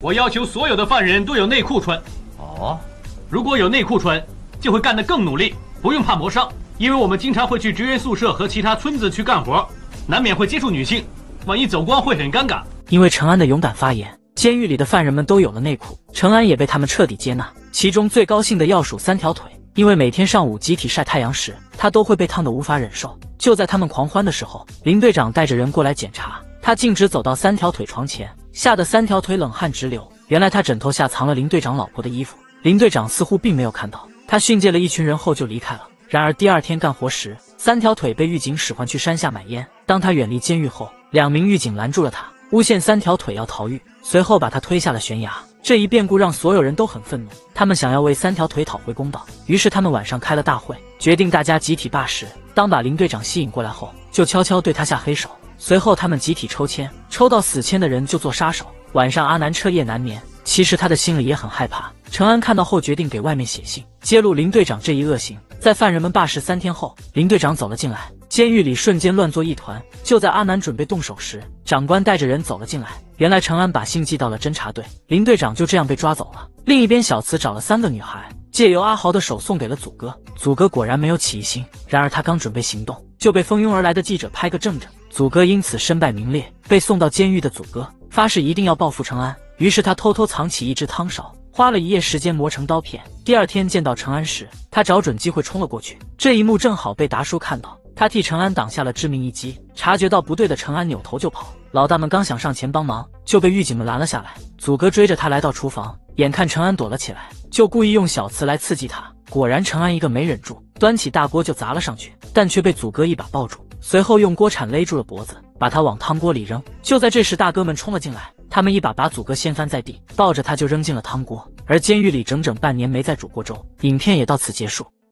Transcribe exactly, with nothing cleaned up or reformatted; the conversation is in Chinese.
我要求所有的犯人都有内裤穿。 哦， 如果有内裤穿，就会干得更努力，不用怕磨伤，因为我们经常会去职员宿舍和其他村子去干活，难免会接触女性，万一走光会很尴尬。 因为陈安的勇敢发言，监狱里的犯人们都有了内裤，陈安也被他们彻底接纳。其中最高兴的要数三条腿，因为每天上午集体晒太阳时，他都会被烫得无法忍受。就在他们狂欢的时候，林队长带着人过来检查，他径直走到三条腿床前，吓得三条腿冷汗直流。原来他枕头下藏了林队长老婆的衣服，林队长似乎并没有看到。他训诫了一群人后就离开了。然而第二天干活时，三条腿被狱警使唤去山下买烟。当他远离监狱后，两名狱警拦住了他，诬陷三条腿要逃狱，随后把他推下了悬崖。这一变故让所有人都很愤怒，他们想要为三条腿讨回公道。于是他们晚上开了大会，决定大家集体罢食。当把林队长吸引过来后，就悄悄对他下黑手。随后他们集体抽签，抽到死签的人就做杀手。晚上阿南彻夜难眠，其实他的心里也很害怕。陈安看到后决定给外面写信，揭露林队长这一恶行。在犯人们罢食三天后，林队长走了进来，监狱里瞬间乱作一团。就在阿南准备动手时，长官带着人走了进来。原来陈安把信寄到了侦察队，林队长就这样被抓走了。另一边，小慈找了三个女孩，借由阿豪的手送给了祖哥。祖哥果然没有起疑心，然而他刚准备行动，就被蜂拥而来的记者拍个正着。祖哥因此身败名裂，被送到监狱的祖哥发誓一定要报复陈安，于是他偷偷藏起一只汤勺，花了一夜时间磨成刀片。第二天见到陈安时，他找准机会冲了过去。这一幕正好被达叔看到，他替陈安挡下了致命一击。察觉到不对的陈安扭头就跑，老大们刚想上前帮忙，就被狱警们拦了下来。祖哥追着他来到厨房，眼看陈安躲了起来，就故意用小瓷来刺激他。果然陈安一个没忍住，端起大锅就砸了上去，但却被祖哥一把抱住，随后用锅铲勒住了脖子，把他往汤锅里扔。就在这时，大哥们冲了进来，他们一把把祖哥掀翻在地，抱着他就扔进了汤锅。而监狱里整整半年没再煮过粥。影片也到此结束。